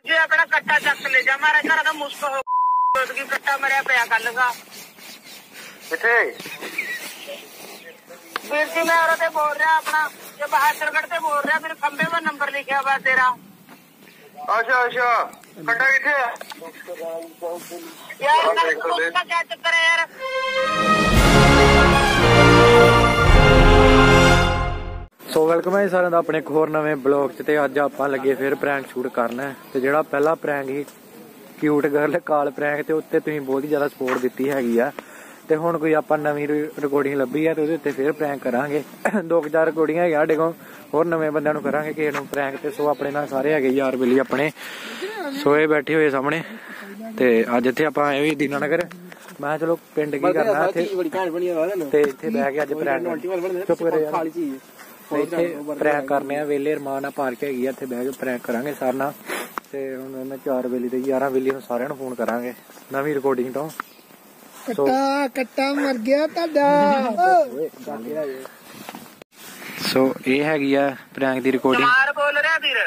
जी अपना कट्टा चक ले जा, मारा घर का मुश्क हो कट्टा मरिया पिया कल का वीर जी। मैं और बोल रहा अपना जो बहादुरगढ़ से बोल रहा, फिर खंबे में नंबर लिखा हुआ तेरा। अच्छा अच्छा कट्टा किथे है यार? क्या चक्कर है यार? सो वेलकम है सारे का अपने एक होर नवे ब्लॉग च। ते अज आपां लगे फिर प्रैंक शूट करना है। ते जिहड़ा पहला प्रैंक ही क्यूट गर्ल काल प्रैंक, ते उत्ते तुसीं बहुत ही ज्यादा सपोर्ट दित्ती हैगी आ। ते हुण कोई आपां नवीं रिकॉर्डिंग लब्भी है, ते ओहदे उत्ते फिर प्रैंक करांगे। 2-4 रिकॉर्डिंग है साडे कोल, होर नवे बंदिआं नूं करांगे किसे नूं प्रैंक। ते सो अपने नाल सारे हैगे यार बेली अपने, सो ये बैठे हुए सामने। ते अज इत्थे आपां आए होए दीनानगर। मैं चलो पिंड की करना इत्थे, ते इत्थे बैठ के अज प्रैंक चुप करे यार, इत्थे प्रैंक करने आ। वेले रमान पार्क हैगी आ, इत्थे बैठ के प्रैंक करांगे सारे नाल। ते हुण मैं 4 वेली ते 11 वेली नूं सारिआं नूं फोन करांगे नवीं रिकॉर्डिंग तो। कट्टा मर गया तुहाडा। सो ये हैगी आ प्रैंक दी रिकॉर्डिंग। मार बोल रहा फिर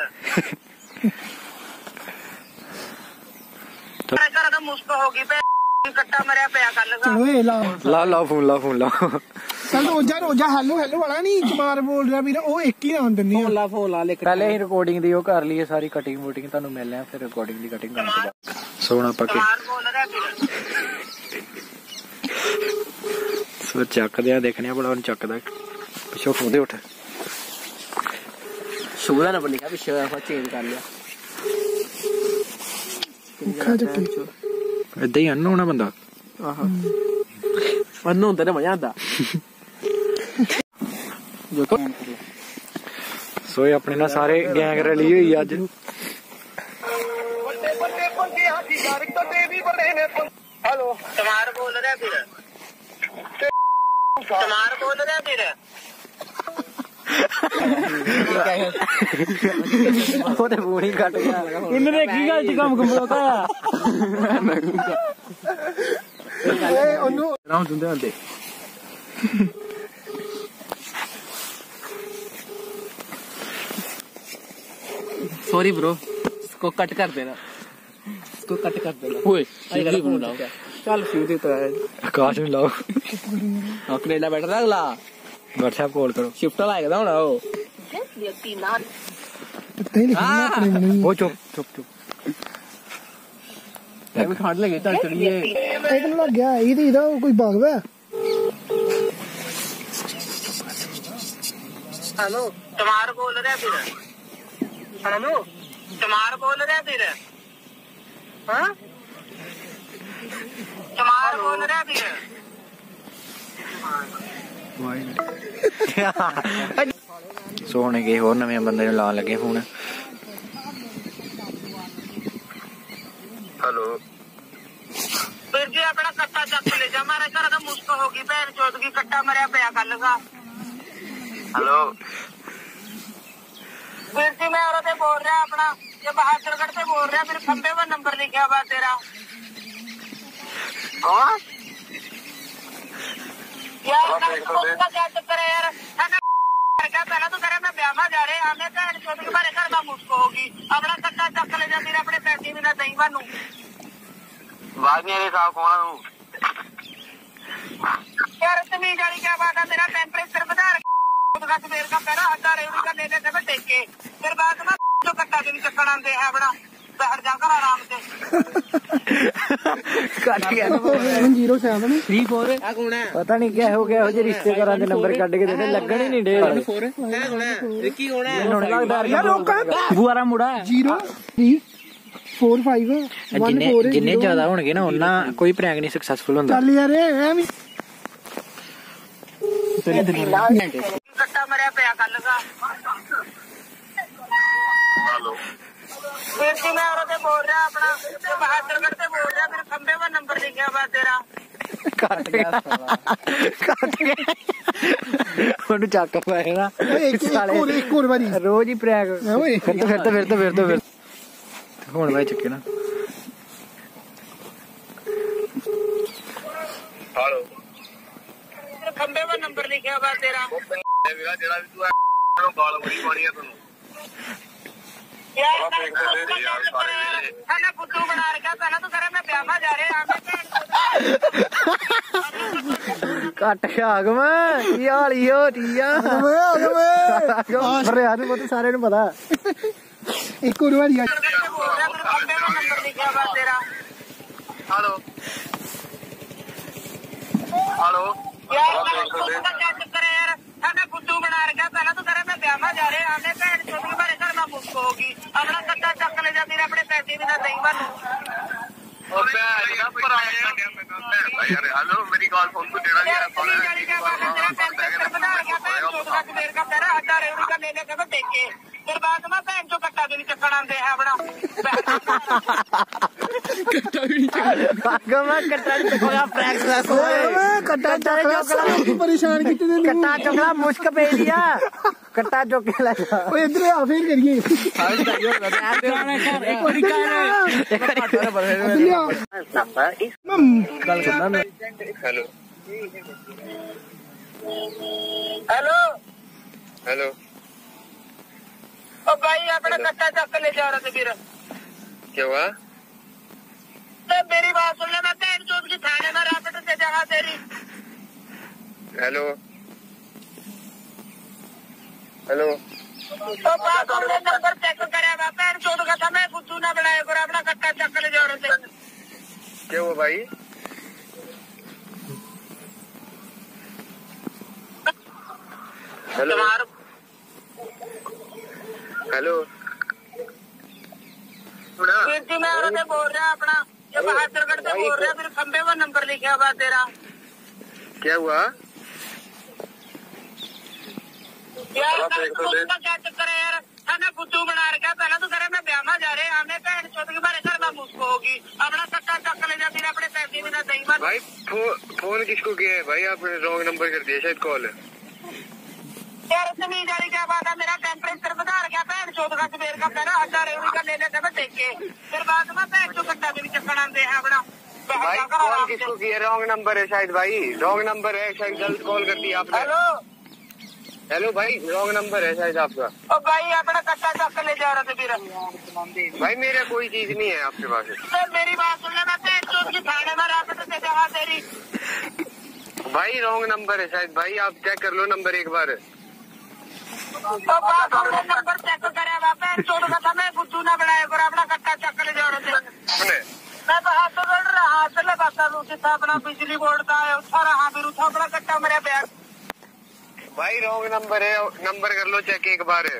घर का मुश्क होगी कट्टा मरिया पिया कल का। ला फोन चल रोजा हेलो वाला नहीं चमार बोल रहा वीर, ओ एक ही नाम दिंदी है। फोन ला ले पहले ही रिकॉर्डिंग दी ओ कर लिए सारी कटिंग वुटिंग, तुहानू मिलने आ फिर रिकॉर्डिंग दी कटिंग करन तो बाद। सो हुण आपां के सो चकदे आ, देखने आ बड़ा चकदा पिछो फोदे उठ शुभदा नंबर लिखा पिछे चेंज कर लिया। इदा ही अन्न होना बंदा, अन्न होंदा ते मजा आंदा। सो ये अपने ना सारे गैंग रली हुई अज। हेलो तमार बोल रहा फिर तमार बोल रहा फिर ਉਹਦੇ ਫੋਨ ਹੀ ਕੱਟ ਗਿਆ। ਉਹਨੇ ਨੇ ਕੀ ਗੱਲ ਚ ਕੰਮ ਕੰਪਲੋਤਾ ਆ ਉਹਨੂੰ ਰਾਮ ਹੁੰਦੇ ਹੁੰਦੇ। सॉरी ब्रो, इसको कट कर देना, इसको कट कर देना। ओए सीधी फोन लाओ, चल सीधी तो है। आकाश में लाओ, कनेडा बैठा था अगला व्हाट्सएप कॉल करो। शिफ्ट लाएगा होना वो व्यक्ति ना वो चुप अभी ठंड लगे चल चलिए। एक लग गया इधर कोई भाग गया। हेलो तमार बोल रहा फिर हेलो तमार बोल रहा फिर हाँ तमार बोल रहा फिर सो हुणे गए होर नवे बंदे नूं लाण लगे फोन। हेलो वीर जी अपना कट्टा चक ले जा, मारा घर का मुश्क होगी भैन चोद की कट्टा मरिया पिया कल का। हेलो वीर जी मैं और बोल रहा अपना जो बहादुरगढ़ से बोल रहा, फिर खंबे में नंबर लिखा हुआ तेरा। कौन यार उसका क्या चक्कर है यार? पहला तो करे मैं ब्याह जा रहे आने भैन चोद के बारे घर का मुश्क होगी। अपना कट्टा चक ले जा, फिर अपने पैसे भी ना दही मानू आवाज नहीं आ रही साहब। कौन हूँ यार? तमीज वाली क्या बात है? मेरा टेम्परेचर बता सवेर का पहला हटा रेवड़ी का लेने से टेके, फिर बाद में जो कट्टा के भी चक्कर आते है अपना बैठ जाकर आराम से। कट गया 073 कौन है? पता नहीं क्या हो गया, जो रिश्तेदारां दे नंबर कट के देने लगन ही नहीं डे। रिकी कौन है? यार रोका बुआरा मुड़ा 0345 जिन्ने ज्यादा होणगे ना उन्ना कोई प्रैंक नहीं सक्सेसफुल हुंदा। चल यार कट्टा मरिया पिया कल का। वीर जी मैं और बोल रहा अपना जो बहादुरगढ़ से बोल रहा, फिर खंबे में नंबर लिखा हुआ तेरा। कट गया ਉਹਨੂੰ ਚੱਕ ਪਾਏ ਨਾ ਇੱਕ ਹੋਰ ਵਾਰੀ ਰੋਜ਼ ਹੀ ਪ੍ਰੈਂਕ। ਫਿਰ ਹੁਣ ਬਾਈ ਚੱਕੇ ਨਾ। हेलो खंबे में नंबर लिखा हुआ तेरा। जेड़ा भी तू गाल बड़ी पानी है तन्नू यार उसका क्या चक्कर है यार? ਕੱਟ ਆਗਮ ਕੀ ਹਾਲ ਈ ਹੋ ਠੀਕ ਆ ਯਾਰ ਨੂੰ ਸਾਰਿਆਂ ਨੂੰ ਪਤਾ ਇੱਕ ਹੋਰ ਵਾਰੀ हेलो हेलो यार हमें बुद्धू बना रखा पहला तो करे मैं ब्याह में जा रहे आने भैन चोद के बारे घर में मुफ्त होगी अपना कट्टा चक ले जा मेरे अपने पैसे भी ना दई बनू हेलो मेरी कॉल फोन को देना फिर बाद में भैन चो कट्टा भी नहीं चकन आते है अपना परेशान कट्टा चुकला मुश्क पे दिया कट्टा चुक के इधर आ फिर करिए हेलो हेलो हेलो ओ भाई अपना कट्टा चक ले जा रहे थे फिर क्या हुआ मेरी बात सुन ले मैं भैन चोद की थाने में रापट से जगह तेरी हेलो हेलो तो बात सुन ले नंबर चेक करे भैन चोद का था मैं बुद्धू ना बनाए कर अपना कट्टा चक ले जा रहे थे क्या हुआ भाई हेलो हेलो फिर जी मैं औरत बोल रहा अपना ये बहादुरगढ़ से बोल रहा फिर खंबे में नंबर लिखा हुआ तेरा क्या हुआ यार क्या चक्कर है यार हमें बुद्धू बना रखा पहला तो करे मैं ब्याह में जा रहे आने भैन चोद के बारे घर में मुफ्त होगी अपना कट्टा चक ले जा फिर अपने पैसे भी ना दई बन भाई फोन किसको किया है भाई आपने रॉन्ग नंबर कर दिया शायद कॉल है यार इतनी जारी क्या बात है मेरा टेम्परेचर बता रखा भैन चोद का सवेर का पहला 1000 एवरी का ले लेते मैं देख के फिर बाद में भैन चो कट्टा भी चक्कर आते हैं अपना भाई कॉल किसको किया रॉन्ग नंबर है शायद भाई रॉन्ग नंबर है शायद गलत कॉल कर दिया आपने हेलो हेलो भाई रॉन्ग नंबर है शायद आपका ओ भाई अपना कट्टा चक ले जा रहे थे फिर भाई मेरा कोई चीज नहीं है आपके पास तो मेरी बात सुन ले मैं भैन चोद की थाने में रापट से जगह तेरी भाई रॉन्ग नंबर है शायद भाई आप चेक कर लो नंबर एक बार तो बात सुन ले नंबर चेक करे भैन चोद का था मैं बुद्धू ना बनाए कर अपना कट्टा चक ले जा रहे थे मैं तो हाथ बढ़ रहा चले बात था अपना बिजली बोर्ड का है उठा रहा फिर उठा अपना कट्टा मेरे बैग भाई रॉन्ग नंबर है नंबर कर लो चेक एक बार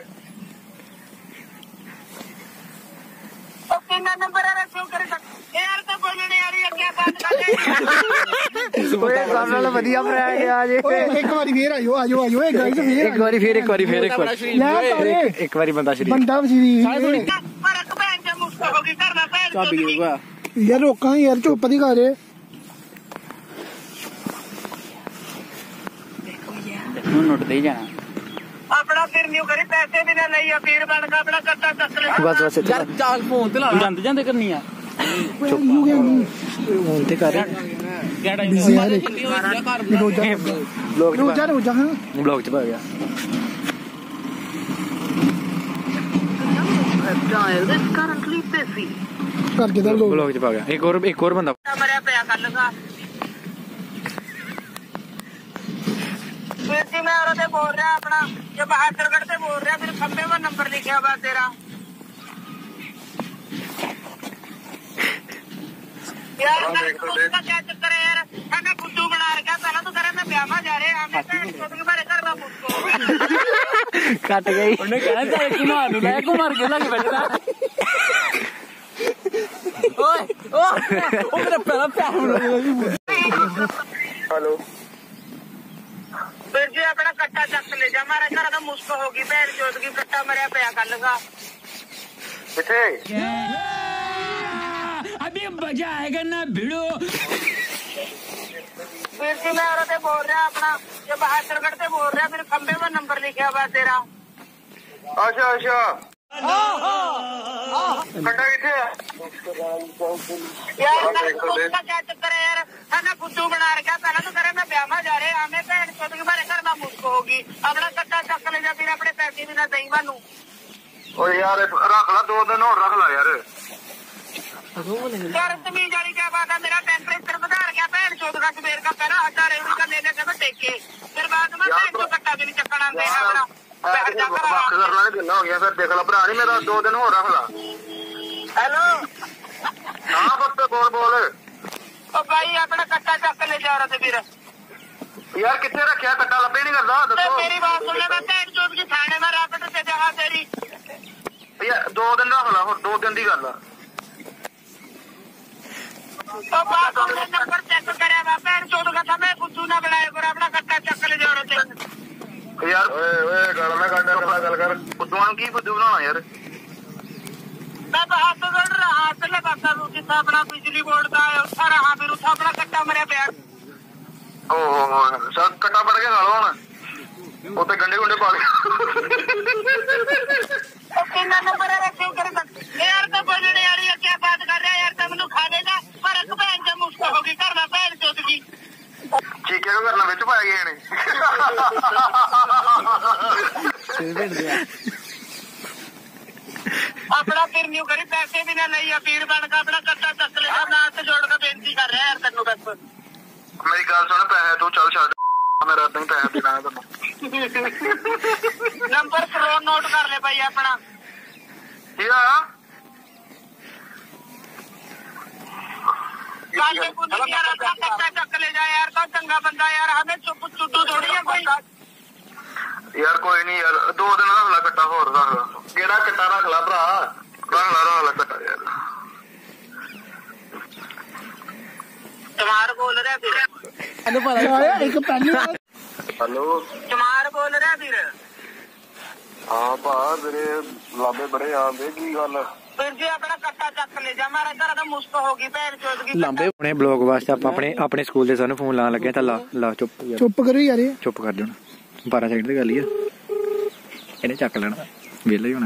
तो तीन नंबर है क्यों करे यार तो बोलने नहीं आ रही है क्या बात कर ਓਏ ਕੰਮ ਨਾਲ ਵਧੀਆ ਪ੍ਰੈਂਕ ਆ ਜੇ ਇੱਕ ਵਾਰੀ ਫੇਰ ਆਇਓ ਇਹ ਗਾਇਸ ਫੇਰ ਇੱਕ ਵਾਰੀ ਫੇਰ ਇੱਕ ਵਾਰੀ ਬੰਦਾ ਸ਼ਰੀਰ ਬੰਦਾ ਵਜੀਰੀ फर्क भैन से मुफ्त होगी करना भैन यार रोका यार चुप दी कर नोट दे जाना अपना फिर न्यू करी पैसे भी ना लई अमीर बन का अपना कट्टा चक ले ਬਸ यार चाल फोन ते ला ਜਾਂਦੇ करनी आ ਹੁਣ ਤੇ ਕਰ रोजा हाँ ਬਲੌਗ ਚ ਪਾ ਗਿਆ करके दर लोग ਬਲੌਗ ਚ ਪਾ ਗਿਆ ਇੱਕ ਹੋਰ ਬੰਦਾ मरिया पया कर लगा फिर जी मैं औरत बोल रहा अपना ये बहादुरगढ़ से बोल रहा फिर खंबे में नंबर लिखा हुआ तेरा यार उसका क्या चक्कर है यार हमें बुद्धू बना रखा पहला तो करे मैं ब्याह में जा रहे आने भैन चोद के बारे घर में मुफ्त होगी ਕੱਟ ਗਈ ਉਹਨੇ ਕਹਿਣਾ ਚਾਹੇ ਘੁਮਾ ਨੂੰ ਲੈ ਘੁਮਾਰ ਕੇ ਲੱਗ ਬੈਠਾ ਓਏ ਉਹ ਮੇਰਾ ਪਹਿਲਾ ਪਿਆਰ हेलो फिर जी अपना कट्टा चक ले जा हमारे घर का मुश्क होगी भैन चोद की कट्टा मरिया पया कर लगा किथे अभी मजा आएगा ना भिड़ो फिर जी मैं औरत बोल रहा अपना ये बहादुरगढ़ से बोल रहा फिर खंबे में नंबर लिखा हुआ तेरा अच्छा खड्डा किथे यार उसका क्या चक्कर है यार हमें बुद्धू बना रखा पहला तो करे मैं ब्याह में जा रहे आने भैन चोद के बारे घर में मुफ्त होगी अपना कट्टा चक ले जा फिर अपने पैसे भी ना दई बनू और यार रख ला 2 दिन और रख ला यार यार तमीज वाली क्या बात है, मेरा टेम्परेचर बढ़ा गया भैन चोद का सवेर का पहला 1000 रेवड़ी का लेने से टेके, फिर बाद में भैन चो कट्टा भी नहीं चक्कन आंदे है अपना वक्त करना नहीं कितना हो गया फिर देख लो भरा नहीं मेरा 2 दिन हो रहा ला। हेलो हाँ पुत्त बोल बोल। ओ भाई अपना कट्टा चक ले जा रहे थे फिर यार कितने रखा कट्टा लब्बे नहीं करता दसो। मेरी बात सुन ले, मैं भैन चोद की थाने में रैपिड से जगह तेरी यार 2 दिन रख ला, 2 दिन की गल तो बात हमने नंबर चेक कराया वा भैन चोद का था, मैं बुद्धू ना बनाया कर अपना कट्टा चक ले जा रहे थे यार। ओए गल ना कर गल कर बुद्धू की बुद्धू बनाना यार। मैं तो हाथ जोड़ रहा चले बाता जितना अपना बिजली बोर्ड का उठा रहा फिर उठा अपना कट्टा मरिया पैर। ओहो सर कट्टा पड़ गया खालो हम उते गंडे गुंडे पा गए। कितना नंबर है क्यों करे यार तो बोलने यार ये क्या बात कर रहा है यार, तुम लोग खा देगा पर एक बहन जब मुफ्त होगी करना बहन चोद की ठीक है करना बिच पाया गए ने अपना फिर न्यू करी पैसे भी ना नहीं अपील बन का अपना कट्टा चक लेगा, मैं हाथ जोड़ के बेनती कर रहा है यार तेनू बस मेरी गल सुन पैसे तू चल छड़ मेरा अद्धा ही पैसा देना है तेनू। नंबर फ्रोन नोट कर ले भाई अपना यार अपना कट्टा चक ले जा यार, तो चंगा बंदा यार, हमें चुप चुट्टू थोड़ी है कोई यार। कोई नहीं यार 2 दिन रख ला कट्टा होर रख ला, केड़ा कट्टा रख ला भरा रख ला कट्टा यार। चमार बोल रहा फिर एक पहली हेलो चमार बोल रहा फिर हाँ भा तेरे लाभे बड़े आंदे की गल फिर जी अपना कट्टा चक ले जा, मेरा घर तो मुश्क होगी भैन चोद की ਲਾਂਬੇ ਆਪਣੇ ਬਲੌਗ ਵਾਸਤੇ ਆਪਾਂ ਆਪਣੇ ਸਕੂਲ ਦੇ ਸਾਨੂੰ ਫੋਨ ਲਾਣ ਲੱਗੇ ਤਾਂ ਲਾ ਚੁੱਪ ਯਾਰ ਚੁੱਪ ਕਰੋ ਯਾਰ, ਇਹ ਚੁੱਪ ਕਰ ਜਾਣਾ 12 ਸੈਕਿੰਡ ਦੀ ਗੱਲ ਹੀ ਆ, ਇਹਨੇ ਚੱਕ ਲੈਣਾ ਵਿਹਲਾ ਹੀ ਹੋਣਾ।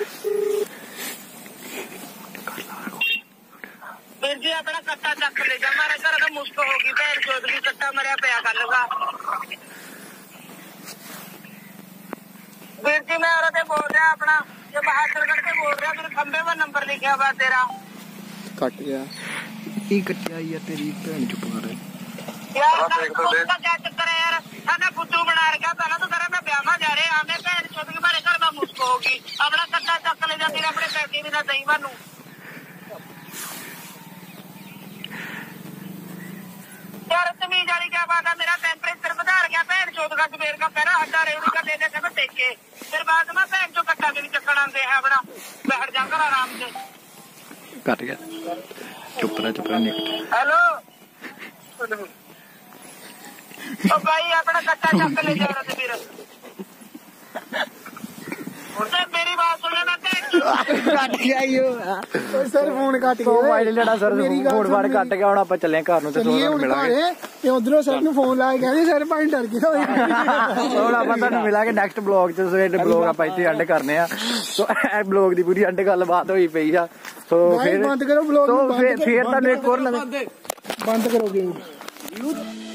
फिर जी अपना कट्टा चक ले जा, मेरे घर तो मुश्क होगी भैन चोद की कट्टा मरिया पया कर लगा। फिर जी मैं औरत बोल रहा अपना जो बहादुरगढ़ से बोल रहा, फिर खंबे में नंबर लिखा हुआ तेरा ਕੱਟ ਗਿਆ ਕੀ ਕੱਟਿਆ ਯਾਰ ਤੇਰੀ ਭੈਣ ਚੁੱਪ ਕਰ यार उसका क्या चक्कर है यार, थाना बुद्धू बना रखा पहला तो करे मैं ब्याह जा रहे आने भैन चोद की मेरे घर में मुश्क होगी, अपना कट्टा चक ले जा, फिर अपने पैसे भी ना दई मानू यार तमीज वाली क्या बात है, मेरा टेम्परेचर बढ़ा गया भैन चोद का सवेर का पहला 1000 रेवड़ी का लेने से टेके, फिर बाद में भैन चो कट्टा भी नहीं चक्कन आंदे है अपना बैठ जाकर आराम से। ਕੱਟ ਗਿਆ ਚੁੱਪ ਰਹਿ ਨਿਕਟ। हेलो ओ भाई अपना कट्टा चक ले जा रहे थे फिर मेरी बात सुन ले, मैं ਕੱਟ ਗਿਆ ਈਓ ਸਰ ਫੋਨ ਕੱਟ ਗਿਆ ਮੋਬਾਈਲ ਜਿਹੜਾ ਸਰ ਫੋਨ ਫੜ ਕੱਟ ਗਿਆ, ਹੁਣ ਆਪਾਂ ਚੱਲੇ ਘਰ ਨੂੰ ਤੇ ਚਲੀਏ ਹੁਣ ਮਿਲਾਂਗੇ ਤੇ ਉਧਰੋਂ ਸਰ ਨੂੰ ਫੋਨ ਲਾ ਕੇ ਕਹਿੰਦੇ ਸਰ ਭਾਈ ਡਰ ਗਿਆ ਹੁਣ ਆਪਾਂ ਤੁਹਾਨੂੰ ਮਿਲਾਂਗੇ ਨੈਕਸਟ ਬਲੌਗ ਚ। ਸੋ ਇਹ ਬਲੌਗ ਆਪਾਂ ਇੱਥੇ ਐਂਡ ਕਰਨੇ ਆ। ਸੋ ਇਹ ਬਲੌਗ ਦੀ ਪੂਰੀ ਐਂਡ ਗੱਲਬਾਤ ਹੋਈ ਪਈ ਆ। ਸੋ ਫਿਰ ਬੰਦ ਕਰੋ ਬਲੌਗ ਫਿਰ ਤੁਹਾਨੂੰ ਇੱਕ ਹੋਰ ਨਵੇਂ ਬੰਦ ਕਰੋਗੇ।